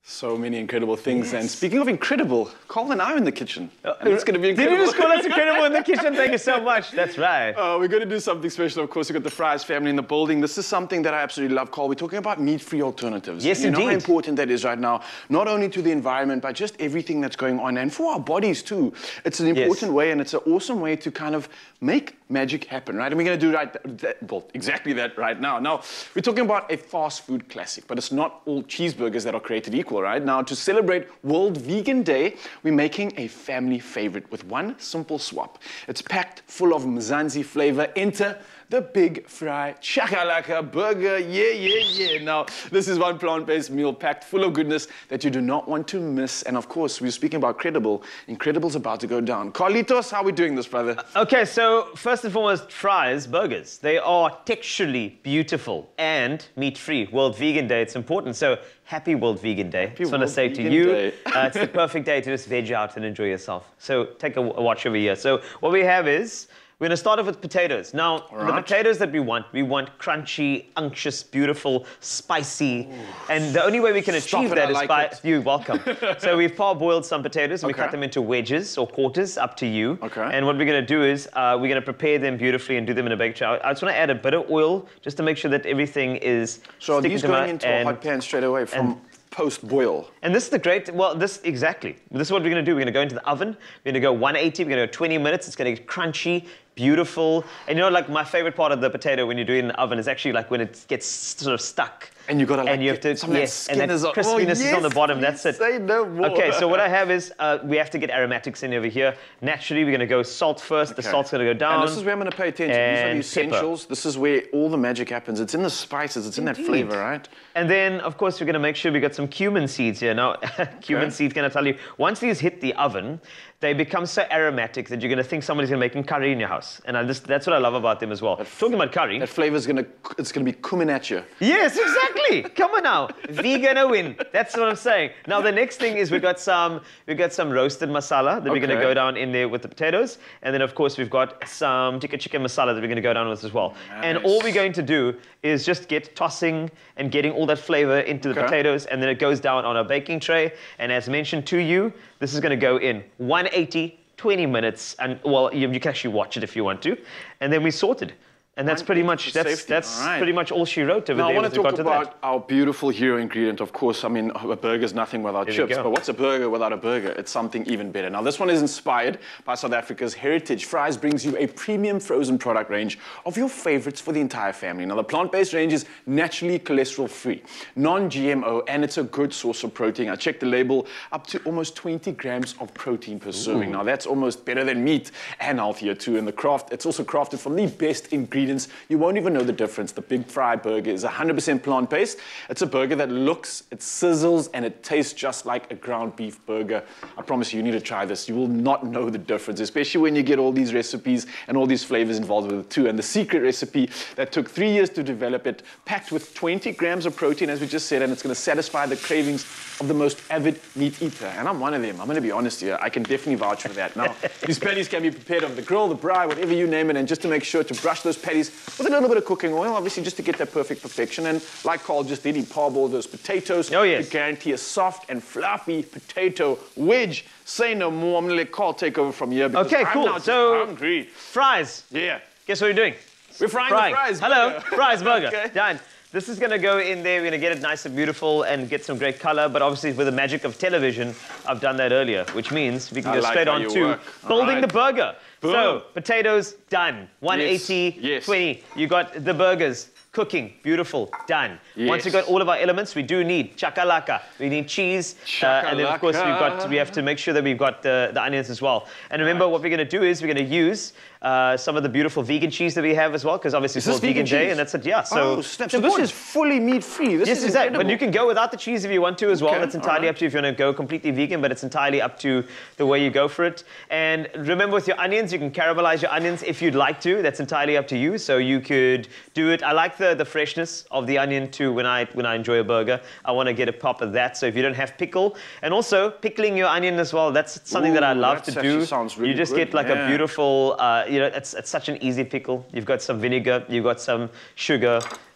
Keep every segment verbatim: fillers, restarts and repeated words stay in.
So many incredible things. Yes. And speaking of incredible, Carl and I are in the kitchen. Uh, and it's going to be incredible. Did you just call us incredible in the kitchen? Thank you so much. That's right. Uh, we're going to do something special. Of course, we've got the Fries family in the building. This is something that I absolutely love, Carl. We're talking about meat-free alternatives. Yes, you indeed. You know how important that is right now, not only to the environment, but just everything that's going on. And for our bodies, too. It's an important yes. way, and it's an awesome way to kind of make magic happen, right? And we're going to do right that, well, exactly that right now. Now, we're talking about a fast food classic, but it's not all cheeseburgers that are created equal, right? Now, to celebrate World Vegan Day, we're making a family favorite with one simple swap. It's packed full of Mzansi flavor. Enter the Big Fry Chakalaka Burger. Yeah, yeah, yeah. Now, this is one plant-based meal packed full of goodness that you do not want to miss. And of course, we're speaking about Credible. Incredible's about to go down. Carlitos, how are we doing this, brother? Uh, okay, so first and foremost, fries, burgers. They are texturally beautiful and meat-free. World Vegan Day, it's important. So happy World Vegan Day. I just want to say to you, uh, it's the perfect day to just veg out and enjoy yourself. So take a, a watch over here. So what we have is, we're going to start off with potatoes. Now, right. the potatoes that we want, we want crunchy, unctuous, beautiful, spicy. Ooh. And the only way we can Stop achieve it, that I is like by... it. You're welcome. So we've parboiled some potatoes, and okay. we cut them into wedges or quarters, up to you. Okay. And what we're going to do is, uh, we're going to prepare them beautifully and do them in a bake tray. I just want to add a bit of oil, just to make sure that everything is So are these going into a hot pan straight away from... post-boil. And this is the great, well, this, exactly. This is what we're going to do. We're going to go into the oven. We're going to go one eighty. We're going to go twenty minutes. It's going to get crunchy, beautiful. And you know, like, my favorite part of the potato when you do it in the oven is actually like when it gets sort of stuck. And you got to like, and you have to, some yes, of that and that skin crispiness is on, oh, yes, is on the bottom. That's it. Say no more. Okay, so what I have is, uh, we have to get aromatics in over here. Naturally, we're going to go salt first. Okay. The salt's going to go down. And this is where I'm going to pay attention. These are the essentials. Pepper. This is where all the magic happens. It's in the spices. It's Indeed. in that flavor, right? And then, of course, we're going to make sure we got some cumin seeds here. Now, cumin okay. seeds, can I tell you, once these hit the oven, they become so aromatic that you're going to think somebody's going to make curry in your house. And I just, that's what I love about them as well. Talking about curry. That flavor's going to, it's going to be cumin at you. Yes, exactly. Come on now. Vegan a win. That's what I'm saying. Now, the next thing is we've got some, we've got some roasted masala that okay. we're going to go down in there with the potatoes. And then, of course, we've got some tikka chicken masala that we're going to go down with as well. Nice. And all we're going to do is just get tossing and getting all that flavor into the okay. potatoes. And then it goes down on a baking tray. And as mentioned to you, this is going to go in one eighty, twenty minutes, and well, you, you can actually watch it if you want to, and then we sorted. And that's pretty much that's safety. that's right. pretty much all she wrote over now, there. I want to talk to about that. our beautiful hero ingredient. Of course, I mean, a burger's nothing without There chips. But what's a burger without a burger? It's something even better. Now, this one is inspired by South Africa's heritage. Fries brings you a premium frozen product range of your favorites for the entire family. Now, the plant-based range is naturally cholesterol-free, non-G M O, and it's a good source of protein. I checked the label, up to almost twenty grams of protein per serving. Ooh. Now, that's almost better than meat and healthier too. And the craft, it's also crafted from the best ingredients. You won't even know the difference. The Big Fry burger is one hundred percent plant-based. It's a burger that looks, it sizzles, and it tastes just like a ground beef burger. I promise you, you need to try this. You will not know the difference, especially when you get all these recipes and all these flavors involved with it too. And the secret recipe that took three years to develop it, packed with twenty grams of protein, as we just said, and it's going to satisfy the cravings of the most avid meat eater. And I'm one of them. I'm going to be honest here. I can definitely vouch for that. Now, these patties can be prepared on the grill, the braai, whatever you name it, and just to make sure to brush those patties with a little bit of cooking oil, obviously, just to get that perfect perfection. And like Carl just did, he parboiled those potatoes oh, yes. to guarantee a soft and fluffy potato wedge. Say no more. I'm going to let Carl take over from here because okay, I'm cool. now just so, hungry. Fries. Yeah. Guess what we're doing? We're frying, frying. the fries. Hello, burger. fries burger. Okay. Done. This is going to go in there. We're going to get it nice and beautiful and get some great color. But obviously, with the magic of television, I've done that earlier, which means we can I go like straight on to work. building right. the burger. Boom. So, potatoes, done. one eighty, yes. Yes. twenty. You got the burgers. Cooking, beautiful, done. Yes. Once we've got all of our elements, we do need chakalaka. We need cheese, uh, and then of course we've got we have to make sure that we've got the, the onions as well. And remember, right. what we're going to do is we're going to use uh, some of the beautiful vegan cheese that we have as well, because obviously it's called Vegan Day, cheese? And that's it. Yeah. So, oh, snap. So this is fully meat-free. This yes, is exactly. But you can go without the cheese if you want to as well. Okay. That's entirely right. up to you if you want to go completely vegan, but it's entirely up to the way you go for it. And remember, with your onions, you can caramelize your onions if you'd like to. That's entirely up to you. So you could do it. I like the the freshness of the onion too when I when I enjoy a burger. I want to get a pop of that. So if you don't have pickle, and also pickling your onion as well, that's something Ooh, that I love to do. Sounds really you just good. get like yeah. a beautiful, uh, you know, it's, it's such an easy pickle. You've got some vinegar, you've got some sugar,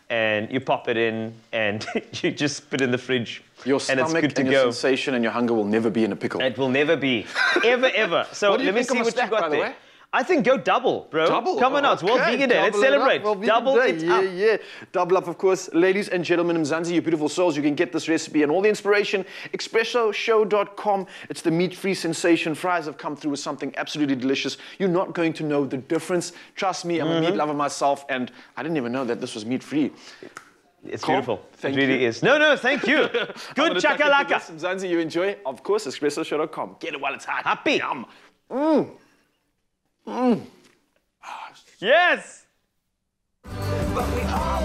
and you pop it in, and you just put it in the fridge. Your and it's stomach good to and your go. sensation and your hunger will never be in a pickle. It will never be. Ever, ever. So What do you let me think see of a what stack, you got by the there. way? I think go double, bro. Double? Come on Oh, out. It's World okay. Vegan Day. Let's Double it up. celebrate. World Vegan Double Day. it yeah, up. Yeah, double up, of course. Ladies and gentlemen, Mzansi, you beautiful souls, you can get this recipe and all the inspiration. Expresso Show dot com. It's the meat-free sensation. Fries have come through with something absolutely delicious. You're not going to know the difference. Trust me, I'm mm-hmm. a meat lover myself, and I didn't even know that this was meat-free. It's Calm. beautiful. Thank it really you. is. No, no, thank you. Good chakalaka. Mzansi, you enjoy. Of course, Expresso Show dot com. Get it while it's hot. Happy. Yum. Mmm. Mmm. Yes. But we all